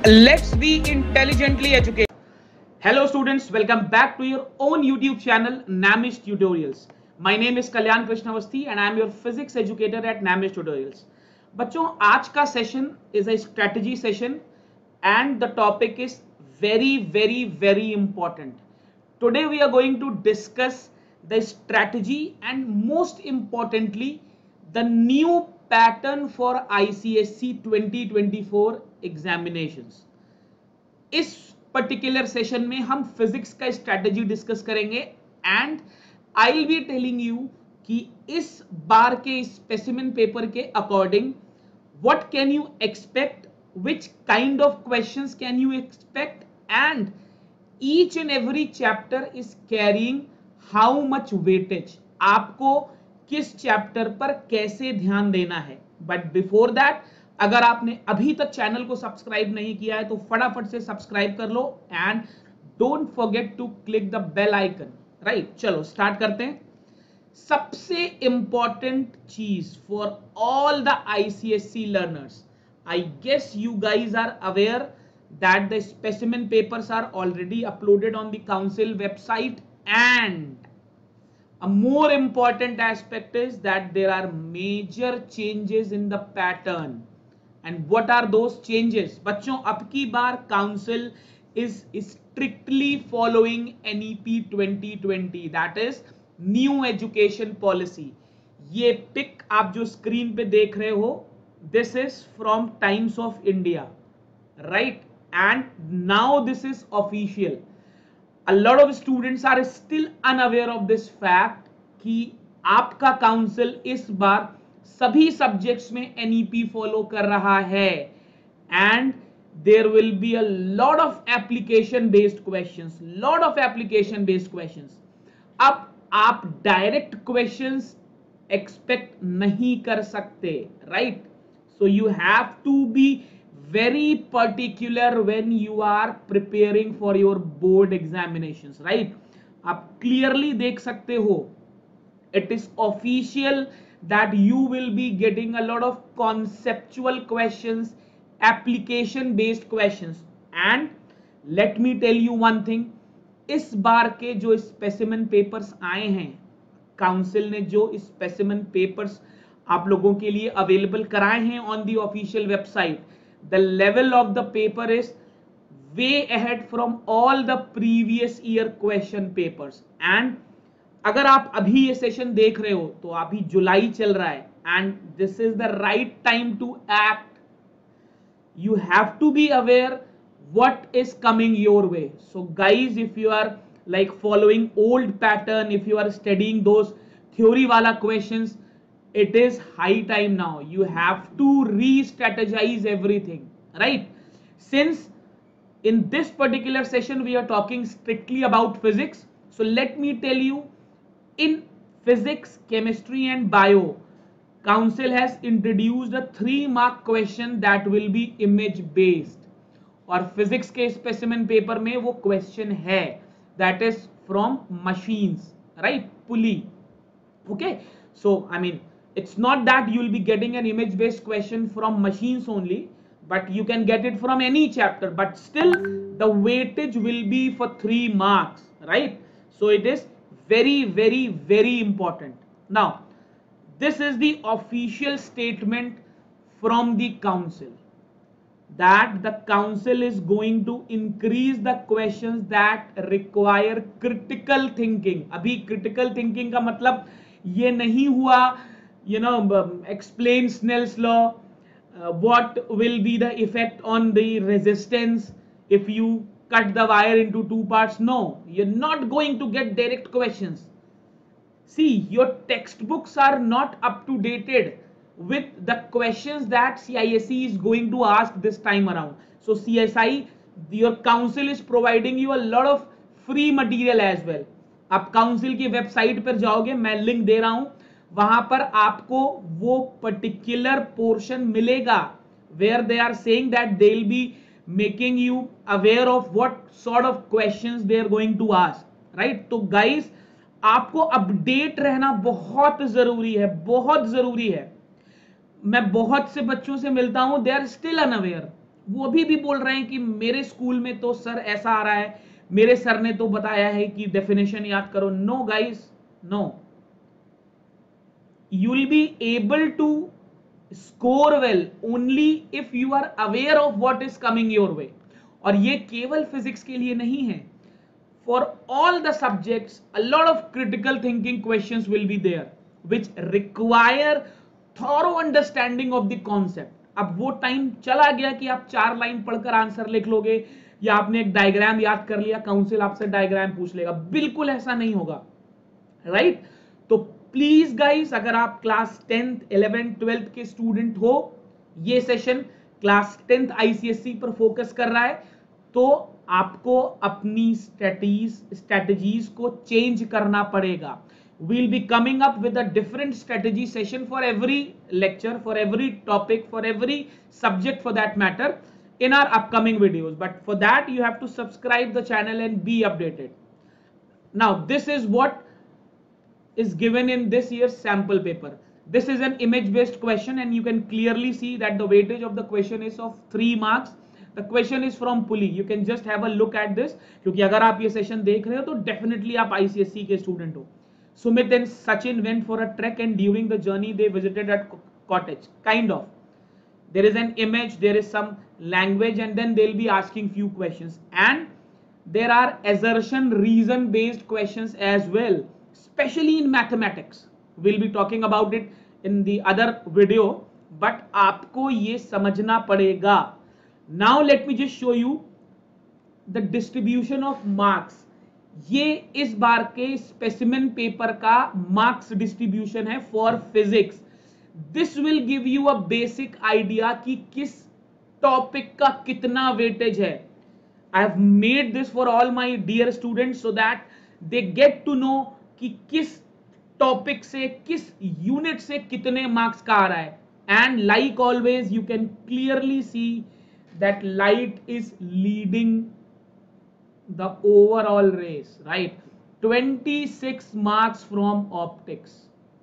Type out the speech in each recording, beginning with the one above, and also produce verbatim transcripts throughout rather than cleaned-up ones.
Let's be intelligently educated. Hello students, welcome back to your own YouTube channel Namish Tutorials. My name is Kalyan Krishnavasthi and I am your physics educator at Namish Tutorials. बच्चों आज का session is a strategy session and the topic is very very very important. Today we are going to discuss the strategy and most importantly the new pattern for I C S E twenty twenty-four examinations. इस particular session में हम physics का strategy discuss करेंगे and I will be telling you कि इस बार के specimen paper के according what can you expect, which kind of questions can you expect and each and every chapter is carrying how much weightage, आपको किस chapter पर कैसे ध्यान देना है. बट बिफोर दैट अगर आपने अभी तक चैनल को सब्सक्राइब नहीं किया है तो फटाफट से सब्सक्राइब कर लो and don't forget to click the bell icon. Right, चलो स्टार्ट करते हैं. सबसे इंपॉर्टेंट चीज for all the ICSE learners, I guess you guys are aware that the specimen papers are already uploaded on the council website and a more important aspect is that there are major changes in the pattern. And what are those changes? बच्चों अब की बार council is strictly following N E P twenty twenty, that is New Education Policy. ये pic आप जो screen पे देख रहे हो, this is from Times of India, right? And now this is official. A lot of students are still unaware of this fact कि आपका council इस बार सभी सब्जेक्ट्स में N E P फॉलो कर रहा है and there will be a lot of application based questions, lot of application based questions. अब आप डायरेक्ट क्वेश्चंस एक्सपेक्ट नहीं कर सकते, right? So you have to be very particular when you are preparing for your board examinations, right? आप clearly देख सकते हो, it is official that you will be getting a lot of conceptual questions, application based questions. And let me tell you one thing, इस बार के जो specimen papers आए हैं, काउंसिल ने जो specimen papers आप लोगों के लिए available कराए हैं on the official website, the level of the paper is way ahead from all the previous year question papers. And अगर आप अभी ये सेशन देख रहे हो तो अभी जुलाई चल रहा है and this is the right time to act. You have to be aware what is coming your way. So guys, if you are like following old pattern, if you are studying those theory wala questions, it is high time now. You have to re-strategize everything, right? Since in this particular session we are talking strictly about physics, so let me tell you, in physics, chemistry and bio, council has introduced a three mark question that will be image based. और physics के specimen paper में वो question है, that is from machines, right? pulley. Okay, so I mean it's not that you will be getting an image based question from machines only, but you can get it from any chapter, but still the weightage will be for three marks, right? So it is very very very important. Now this is the official statement from the council that the council is going to increase the questions that require critical thinking. अभी critical thinking का मतलब ये नहीं हुआ you know um, explain Snell's law, uh, what will be the effect on the resistance if you cut the wire into two parts. No, you're not going to get direct questions. See, your textbooks are not up to dated with the questions that C I S E is going to ask this time around. So C S I, your council is providing you a lot of free material as well. आप council की website पर जाओगे, मैं link दे रहा हूं, वहां पर आपको वो पर्टिकुलर पोर्शन मिलेगा where they are saying that they will be making you aware of what sort of questions they are going to ask, right? तो गाइस आपको अपडेट रहना बहुत जरूरी है, बहुत जरूरी है. मैं बहुत से बच्चों से मिलता हूं, दे आर स्टिल अनअवेयर, वो अभी भी बोल रहे हैं कि मेरे स्कूल में तो सर ऐसा आ रहा है, मेरे सर ने तो बताया है कि डेफिनेशन याद करो. No guys, no. You will be able to score well only if you are aware of what is coming your way. और ये केवल फिजिक्स के लिए नहीं है. For all the subjects, a lot of critical thinking questions will be there, which require thorough understanding of the concept. अब वो time चला गया कि आप चार लाइन पढ़कर आंसर लिख लोगे या आपने एक डायग्राम याद कर लिया, काउंसिल आपसे डायग्राम पूछ लेगा. बिल्कुल ऐसा नहीं होगा, राइट right? तो प्लीज गाइस, अगर आप क्लास टेंथ इलेवेंथ ट्वेल्थ के स्टूडेंट हो, ये सेशन क्लास टेंथ आईसीएससी पर फोकस कर रहा है, तो आपको अपनी स्ट्रेटजीज स्ट्रेटजीज को चेंज करना पड़ेगा. we'll be coming up with a different strategy session for every lecture, for every topic, for every subject for that matter in our upcoming videos. But for that you have to subscribe the channel and be updated. Now this is what is given in this year's sample paper. This is an image based question and you can clearly see that the weightage of the question is of three marks. The question is from Puli. You can just have a look at this, क्योंकि अगर आप ये session देख रहे हो तो definitely आप ICSC के स्टूडेंट हो. Sumit and Sachin went for a trek and during the journey they visited a cottage. Kind of. There is an image, there is some language, and then they'll be asking few questions. And there are assertion reason based questions as well, especially in mathematics. We'll be talking about it in the other video, but आपको ये समझना पड़ेगा. Now let me just show you the distribution of marks. ये इस बार के specimen paper का marks distribution है for physics. This will give you a basic idea कि किस टॉपिक का कितना वेटेज है. I have made this for all my dear students so that they get to know कि किस टॉपिक से, किस यूनिट से कितने मार्क्स का आ रहा है. And like always you can clearly see that light is leading the overall race, right? twenty-six marks from optics.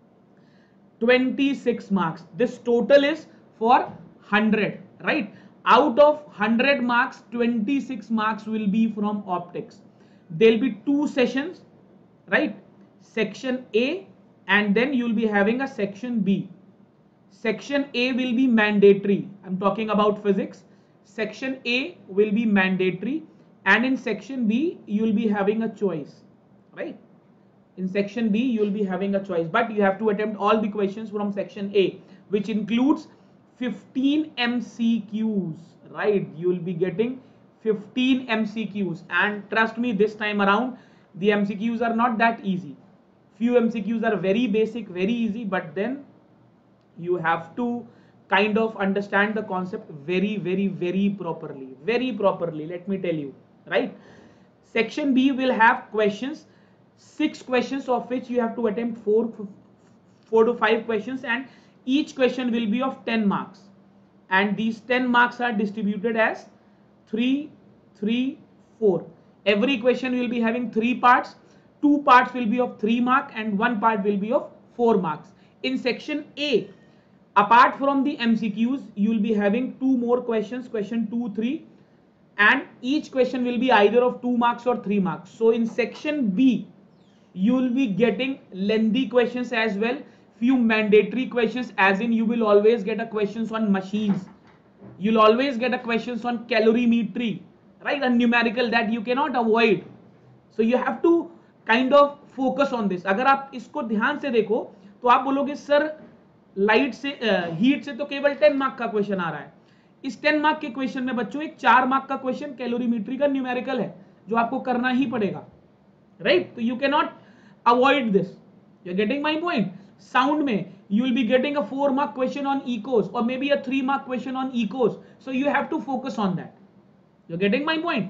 twenty-six marks. This total is for one hundred, right? Out of one hundred marks, twenty-six marks will be from optics. There'll be two sessions, right? Section A and then you'll be having a section B. Section A will be mandatory. I'm talking about physics. Section A will be mandatory. And in section B, you will be having a choice, right? In section B, you will be having a choice, but you have to attempt all the questions from section A, which includes fifteen M C Qs, right? You will be getting fifteen M C Qs, and trust me, this time around, the M C Qs are not that easy. Few M C Qs are very basic, very easy, but then you have to kind of understand the concept very, very, very properly, very properly. Let me tell you. Right? Section B will have questions, six questions of which you have to attempt four, four to five questions, and each question will be of ten marks. And these ten marks are distributed as three, three, four. Every question will be having three parts. Two parts will be of three marks and one part will be of four marks. In section A, apart from the M C Qs, you will be having two more questions, question two, three. And each question will be either of two marks or three marks. So in section B, you will be getting lengthy questions as well, few mandatory questions, as in you will always get a questions on machines. You'll always get a questions on calorimetry, right? A numerical that you cannot avoid. So you have to kind of focus on this. अगर आप इसको ध्यान से देखो तो आप बोलोगे sir light से हीट से तो केवल टेन मार्क का क्वेश्चन आ रहा है. इस टेन मार्क के क्वेश्चन में बच्चों एक चार मार्क का क्वेश्चन कैलोरीमेट्री का न्यूमेरिकल है जो आपको करना ही पड़ेगा, राइट? तो you can not avoid this. You are getting my point. Sound में you will be getting a four mark question on echoes और may be a three mark question on echoes. So you have to focus on that. You are getting my point.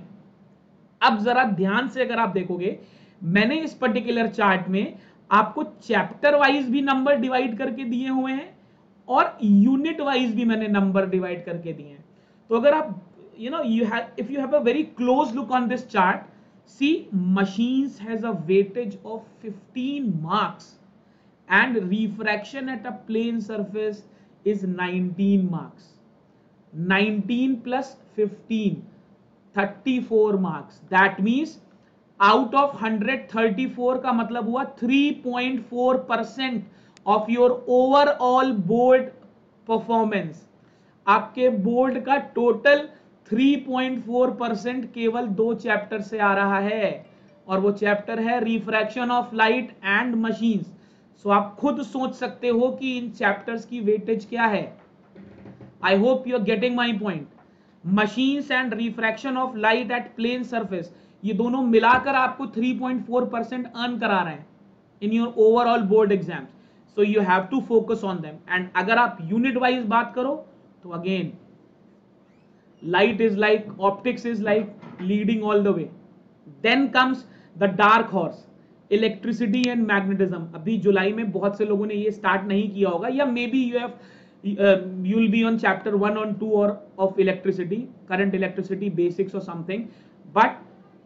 अब जरा ध्यान से अगर आप देखोगे, मैंने इस पर्टिकुलर चार्ट में आपको चैप्टर वाइज भी नंबर डिवाइड करके दिए हुए हैं और यूनिट वाइज भी मैंने नंबर डिवाइड करके दिए हैं. तो अगर आप you know you have if you have a very close look on this chart, see machines has a weightage of fifteen marks and refraction at a plane surface is nineteen marks. Nineteen plus fifteen, thirty-four marks. That means out of one hundred thirty-four का मतलब हुआ three point four percent of your overall board performance. आपके board का total three point four percent केवल दो chapter से आ रहा है, और वो चैप्टर है refraction of light and machines. So आप खुद सोच सकते हो कि इन चैप्टर्स की वेटेज क्या है. I hope you are getting my point. Machines and refraction of light at plane surface, ये दोनों मिलाकर आपको three point four percent earn करा रहे हैं in your overall board exams. So you have to focus on them. And अगर आप unit wise बात करो तो again light is like, optics is like leading all the way. Then comes the dark horse, electricity and magnetism. अभी जुलाई में बहुत से लोगों ने ये स्टार्ट नहीं किया होगा, या may be you have you will be on chapter one or two or of electricity, current electricity basics or something, but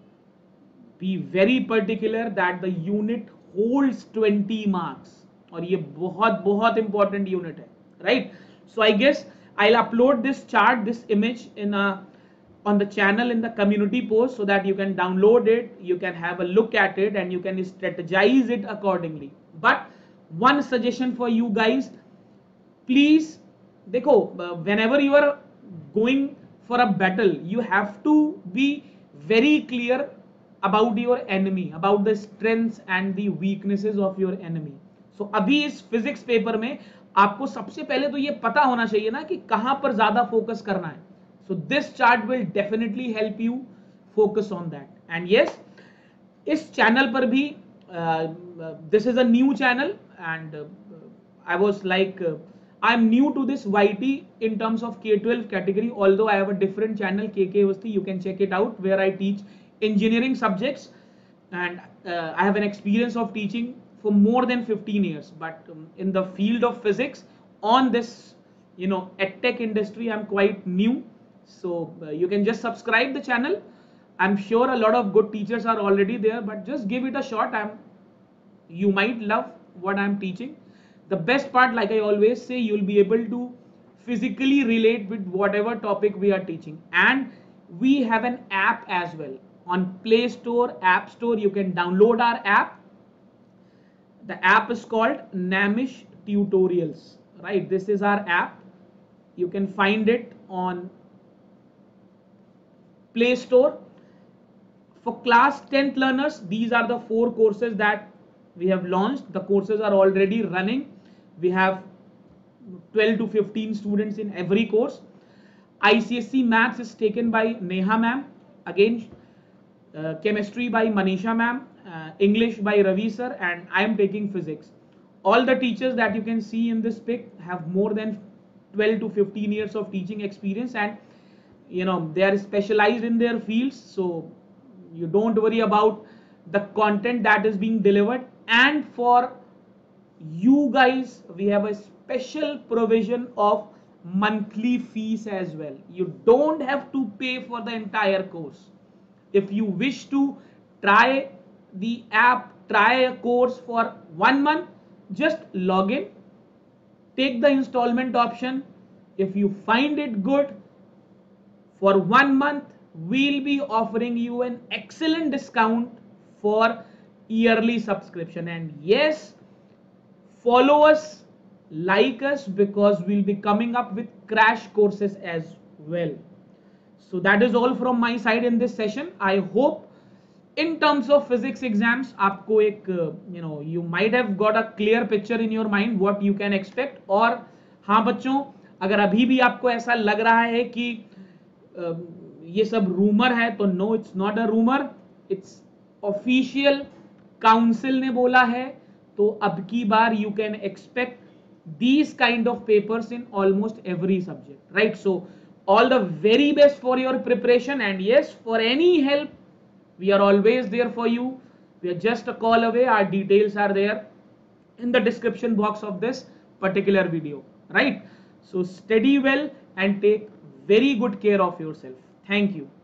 be very particular that the unit holds twenty marks, और ये बहुत बहुत important unit है, right? So I guess I'll upload this chart, this image in a on the channel in the community post, so that you can download it, you can have a look at it, and you can strategize it accordingly. But one suggestion for you guys, please, देखो, whenever you are going for a battle, you have to be very clear about your enemy, about the strengths and the weaknesses of your enemy. So अभी इस physics paper में आपको सबसे पहले तो ये पता होना चाहिए ना कि कहां पर ज्यादा फोकस करना है. So this chart will definitely help you focus on that. And yes, इस चैनल पर भी, this is a new channel, and I was like, I am new to this Y T in terms of K twelve category, although I have a different channel, K K Awasthi. You can check it out, where I teach engineering subjects, and uh, I have an experience of teaching for more than fifteen years. But um, in the field of physics, on this, you know, edtech industry, I'm quite new. So uh, you can just subscribe the channel. I'm sure a lot of good teachers are already there, but just give it a shot. I'm, you might love what I'm teaching. The best part, like I always say, you'll be able to physically relate with whatever topic we are teaching. And we have an app as well. On Play Store, App Store, you can download our app. The app is called Namish Tutorials, right? This is our app. You can find it on Play Store. For class tenth learners, these are the four courses that we have launched. The courses are already running. We have twelve to fifteen students in every course. I C S E Maths is taken by Neha ma'am. Again, uh, chemistry by Manisha ma'am. Uh, English by Ravi sir, and I am taking physics. All the teachers that you can see in this pic have more than twelve to fifteen years of teaching experience, and you know, they are specialized in their fields. So you don't worry about the content that is being delivered. And for you guys, we have a special provision of monthly fees as well. You don't have to pay for the entire course. If you wish to try the app, try a course for one month, just log in, take the installment option. If you find it good, for one month we'll be offering you an excellent discount for yearly subscription. And yes, follow us, like us, because we'll be coming up with crash courses as well. So that is all from my side in this session. I hope in terms of physics exams, आपको एक, you know, you might have got a clear picture in your mind what you can expect. और हाँ बच्चों, अगर अभी भी आपको ऐसा लग रहा है कि uh, ये सब रूमर है, तो no, it's not a rumour, it's official. Council ने बोला है, तो अब की बार you can expect these kind of papers in almost every subject, right? So all the very best for your preparation, and yes, for any help, we are always there for you. We are just a call away. Our details are there in the description box of this particular video, right? So study well and take very good care of yourself. Thank you.